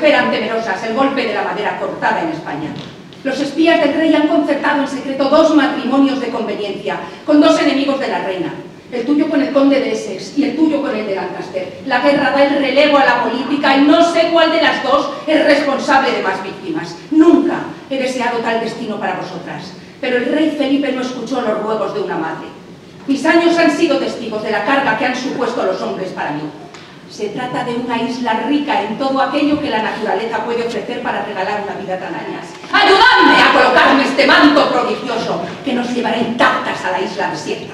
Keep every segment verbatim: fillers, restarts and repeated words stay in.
esperan temerosas el golpe de la madera cortada en España. Los espías del rey han concertado en secreto dos matrimonios de conveniencia con dos enemigos de la reina. El tuyo con el conde de Essex y el tuyo con el de Lancaster. La guerra da el relevo a la política y no sé cuál de las dos es responsable de más víctimas. Nunca he deseado tal destino para vosotras, pero el rey Felipe no escuchó los ruegos de una madre. Mis años han sido testigos de la carga que han supuesto los hombres para mí. Se trata de una isla rica en todo aquello que la naturaleza puede ofrecer para regalar una vida tan añas. ¡Ayudadme a colocarme este manto prodigioso que nos llevará intactas a la isla desierta!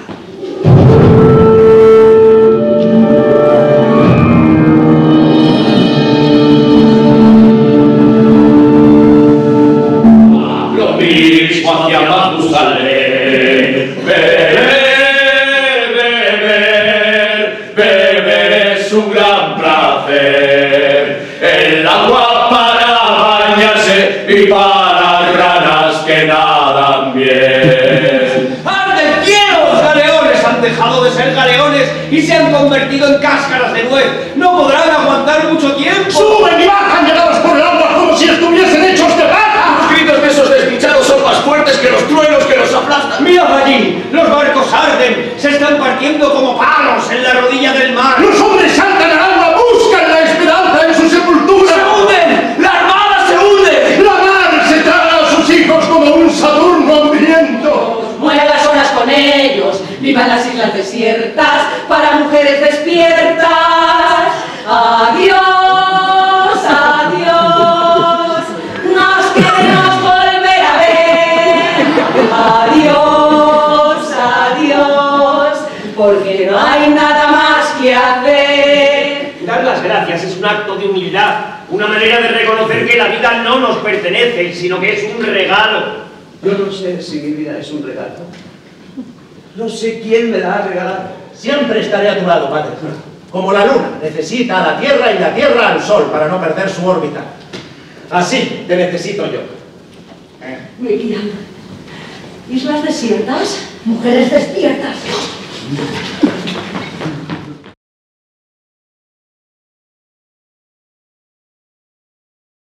Lo mismo hacia Matusalén. Beber, beber, beber es un gran placer. El agua para bañarse y para ranas que nadan bien. ¡Arde cielo! Los galeones han dejado de ser galeones y se han convertido en cáscaras de nuez. No podrán aguantar mucho tiempo. ¡Suben y bajan llegados por el agua como si estuviesen hechos de plata! Los gritos de esos desdichados son más fuertes que los truenos que los aplastan. ¡Mirad allí! Los barcos arden, se están partiendo como palos en la rodilla del mar. ¡Los hombres saltan al agua, buscan la esperanza en su sepultura! ¡Se hunden! ¡La armada se hunde! ¡La mar se traga a sus hijos como un Saturno hambriento! Mueran las horas con ellos, vivan las islas desiertas, para mujeres despiertas. Adiós, adiós, nos queremos volver a ver. Adiós, adiós, porque no hay nada más que hacer. Dar las gracias es un acto de humildad, una manera de reconocer que la vida no nos pertenece, sino que es un regalo. Yo no sé si mi vida es un regalo. No sé quién me la ha regalado. Siempre estaré a tu lado, padre. Como la luna necesita a la Tierra y la Tierra al Sol para no perder su órbita. Así te necesito yo. Miriam, islas desiertas, mujeres despiertas.